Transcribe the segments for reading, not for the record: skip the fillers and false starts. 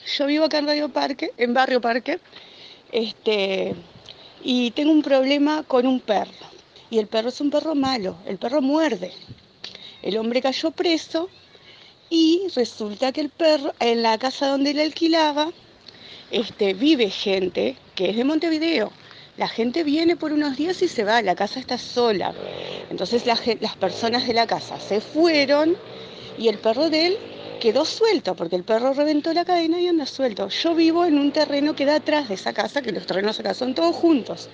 Yo vivo acá en Radio Parque, en Barrio Parque, este, y tengo un problema con un perro. Y el perro es un perro malo, el perro muerde. El hombre cayó preso y resulta que el perro, en la casa donde él alquilaba, vive gente que es de Montevideo. La gente viene por unos días y se va, la casa está sola. Entonces las personas de la casa se fueron y el perro de él quedó suelto, porque el perro reventó la cadena y anda suelto. Yo vivo en un terreno que da atrás de esa casa, que los terrenos acá son todos juntos.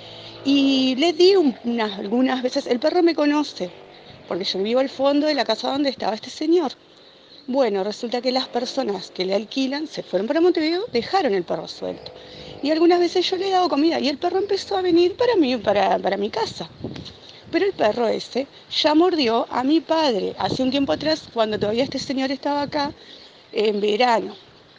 Y le di algunas veces, el perro me conoce, porque yo vivo al fondo de la casa donde estaba este señor. Bueno, resulta que las personas que le alquilan se fueron para Montevideo, dejaron el perro suelto. Y algunas veces yo le he dado comida y el perro empezó a venir para mi casa. Pero el perro ese ya mordió a mi padre hace un tiempo atrás, cuando todavía este señor estaba acá, en verano.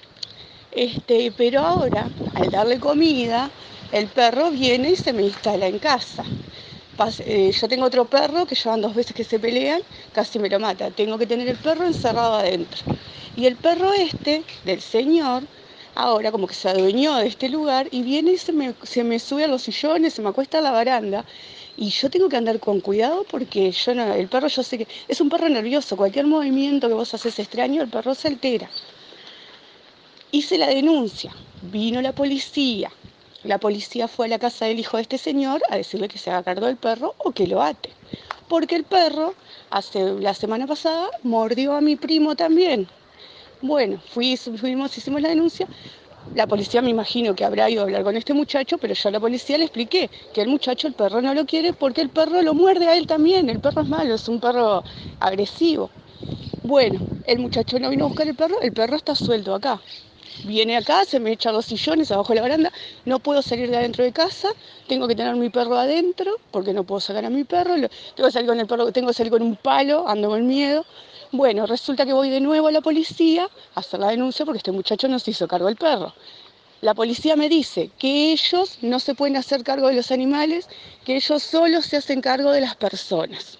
Pero ahora, al darle comida, el perro viene y se me instala en casa. Yo tengo otro perro que llevan 2 veces que se pelean, casi me lo mata. Tengo que tener el perro encerrado adentro. Y el perro del señor, ahora como que se adueñó de este lugar y viene y se me sube a los sillones, se me acuesta a la baranda. Y yo tengo que andar con cuidado porque el perro yo sé que es un perro nervioso. Cualquier movimiento que vos haces extraño, el perro se altera. Hice la denuncia, vino la policía. La policía fue a la casa del hijo de este señor a decirle que se haga cargo del perro o que lo ate. Porque el perro, la semana pasada, mordió a mi primo también. Bueno, hicimos la denuncia. La policía me imagino que habrá ido a hablar con este muchacho, pero yo a la policía le expliqué que el muchacho, el perro no lo quiere porque el perro lo muerde a él también. El perro es malo, es un perro agresivo. Bueno, el muchacho no vino a buscar el perro está suelto acá. Viene acá, se me echa 2 sillones abajo de la baranda, no puedo salir de adentro de casa, tengo que tener mi perro adentro, porque no puedo sacar a mi perro, tengo que salir con el perro, tengo que salir con un palo, ando con miedo. Bueno, resulta que voy de nuevo a la policía a hacer la denuncia porque este muchacho no se hizo cargo del perro. La policía me dice que ellos no se pueden hacer cargo de los animales, que ellos solo se hacen cargo de las personas.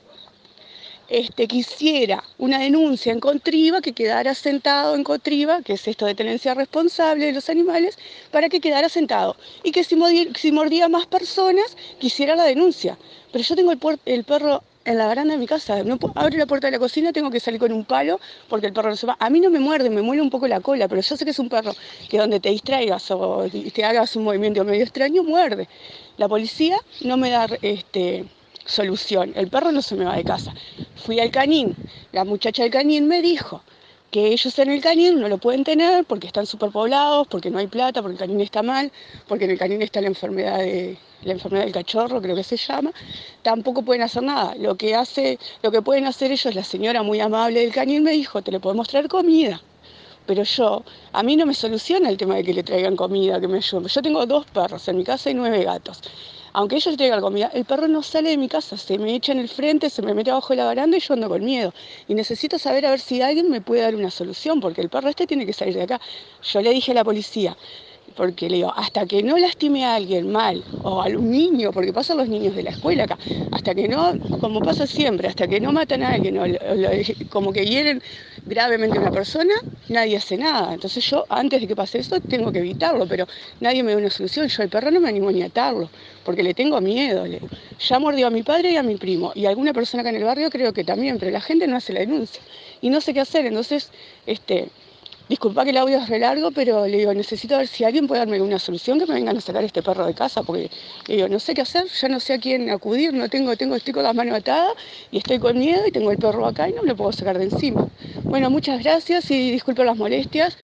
Quisiera una denuncia en Contriba, que quedara sentado en Contriba, que es esto de tenencia responsable de los animales, para que quedara sentado. Y que si mordía más personas, quisiera la denuncia. Pero yo tengo el perro en la baranda de mi casa, no abro la puerta de la cocina, tengo que salir con un palo, porque el perro no se va. A mí no me muerde, me muele un poco la cola, pero yo sé que es un perro que donde te distraigas o te hagas un movimiento medio extraño, muerde. La policía no me da solución, el perro no se me va de casa. Fui al Canín, la muchacha del Canín me dijo que ellos en el Canín no lo pueden tener porque están superpoblados, porque no hay plata, porque el Canín está mal, porque en el Canín está la enfermedad del cachorro, creo que se llama. Tampoco pueden hacer nada. Lo que pueden hacer ellos, la señora muy amable del Canín me dijo, te le podemos traer comida. Pero a mí no me soluciona el tema de que le traigan comida, que me ayuden. Yo tengo 2 perros en mi casa y 9 gatos. Aunque ellos traigan comida, el perro no sale de mi casa, se me echa en el frente, se me mete abajo de la baranda y yo ando con miedo. Y necesito saber a ver si alguien me puede dar una solución, porque el perro tiene que salir de acá. Yo le dije a la policía, porque le digo, hasta que no lastime a alguien mal, o a un niño, porque pasan los niños de la escuela acá, hasta que no, como pasa siempre, hasta que no matan a alguien, como que hieren gravemente a una persona, nadie hace nada. Entonces yo, antes de que pase eso, tengo que evitarlo, pero nadie me da una solución. Yo al perro no me animo ni a atarlo, porque le tengo miedo. Ya mordió a mi padre y a mi primo, y a alguna persona acá en el barrio creo que también, pero la gente no hace la denuncia, y no sé qué hacer. Entonces, disculpa que el audio es re largo, pero le digo, necesito ver si alguien puede darme una solución, que me vengan a sacar este perro de casa, porque le digo, no sé qué hacer, ya no sé a quién acudir, estoy con las manos atadas y estoy con miedo y tengo el perro acá y no me lo puedo sacar de encima. Bueno, muchas gracias y disculpen las molestias.